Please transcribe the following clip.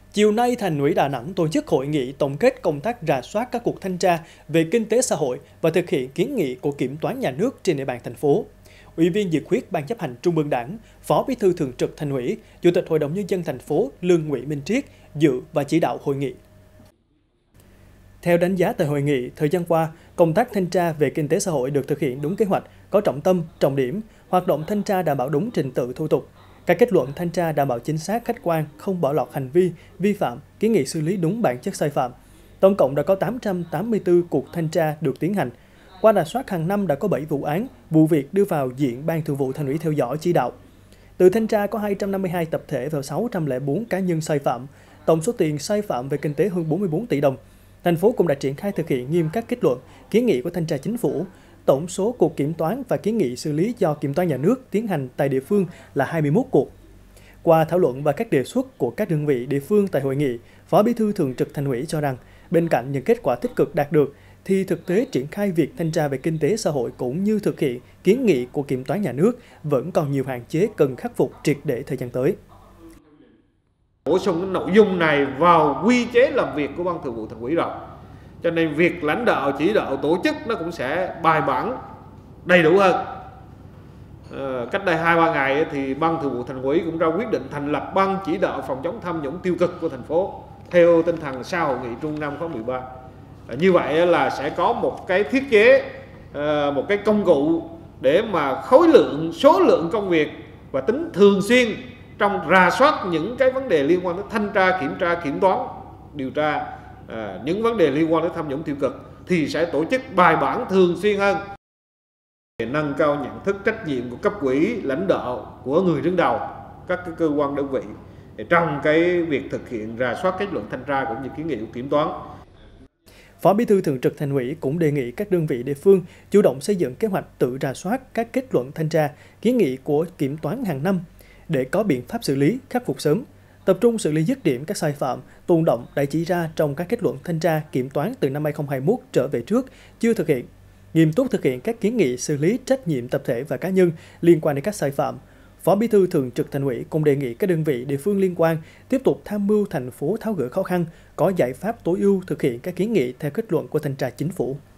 Chiều nay, Thành ủy Đà Nẵng tổ chức hội nghị tổng kết công tác rà soát các cuộc thanh tra về kinh tế xã hội và thực hiện kiến nghị của Kiểm toán Nhà nước trên địa bàn thành phố. Ủy viên dự khuyết Ban chấp hành Trung ương Đảng, Phó Bí thư Thường trực Thành ủy, Chủ tịch Hội đồng Nhân dân thành phố Lương Nguyễn Minh Triết dự và chỉ đạo hội nghị. Theo đánh giá tại hội nghị, thời gian qua, công tác thanh tra về kinh tế xã hội được thực hiện đúng kế hoạch, có trọng tâm, trọng điểm, hoạt động thanh tra đảm bảo đúng trình tự thủ tục. Các kết luận thanh tra đảm bảo chính xác, khách quan, không bỏ lọt hành vi, vi phạm, kiến nghị xử lý đúng bản chất sai phạm. Tổng cộng đã có 884 cuộc thanh tra được tiến hành. Qua rà soát hàng năm đã có 7 vụ án, vụ việc đưa vào diện Ban Thường vụ Thành ủy theo dõi chỉ đạo. Từ thanh tra có 252 tập thể và 604 cá nhân sai phạm, tổng số tiền sai phạm về kinh tế hơn 44 tỷ đồng. Thành phố cũng đã triển khai thực hiện nghiêm các kết luận, kiến nghị của thanh tra chính phủ. Tổng số cuộc kiểm toán và kiến nghị xử lý do Kiểm toán Nhà nước tiến hành tại địa phương là 21 cuộc. Qua thảo luận và các đề xuất của các đơn vị địa phương tại hội nghị, Phó Bí thư Thường trực Thành ủy cho rằng, bên cạnh những kết quả tích cực đạt được, thì thực tế triển khai việc thanh tra về kinh tế xã hội cũng như thực hiện kiến nghị của Kiểm toán Nhà nước vẫn còn nhiều hạn chế cần khắc phục triệt để thời gian tới. Bổ sung cái nội dung này vào quy chế làm việc của Ban Thường vụ Thành ủy rồi. Cho nên việc lãnh đạo chỉ đạo tổ chức nó cũng sẽ bài bản đầy đủ hơn. Cách đây 2-3 ngày thì Ban Thường vụ Thành ủy cũng ra quyết định thành lập Ban chỉ đạo phòng chống tham nhũng tiêu cực của thành phố theo tinh thần sau hội nghị Trung ương 5 khóa 13. Như vậy là sẽ có một cái thiết chế, một cái công cụ để mà khối lượng, số lượng công việc và tính thường xuyên trong rà soát những cái vấn đề liên quan đến thanh tra, kiểm tra, kiểm toán, điều tra những vấn đề liên quan đến tham nhũng tiêu cực thì sẽ tổ chức bài bản thường xuyên hơn. Để nâng cao nhận thức trách nhiệm của cấp ủy, lãnh đạo, của người đứng đầu các cái cơ quan đơn vị trong cái việc thực hiện rà soát kết luận thanh tra cũng như kiến nghị của kiểm toán. Phó Bí thư Thường trực Thành ủy cũng đề nghị các đơn vị địa phương chủ động xây dựng kế hoạch tự rà soát các kết luận thanh tra, kiến nghị của kiểm toán hàng năm để có biện pháp xử lý, khắc phục sớm, tập trung xử lý dứt điểm các sai phạm, tồn đọng đã chỉ ra trong các kết luận thanh tra, kiểm toán từ năm 2021 trở về trước chưa thực hiện, nghiêm túc thực hiện các kiến nghị xử lý trách nhiệm tập thể và cá nhân liên quan đến các sai phạm. Phó Bí thư Thường trực Thành ủy cũng đề nghị các đơn vị địa phương liên quan tiếp tục tham mưu thành phố tháo gỡ khó khăn, có giải pháp tối ưu thực hiện các kiến nghị theo kết luận của thanh tra chính phủ.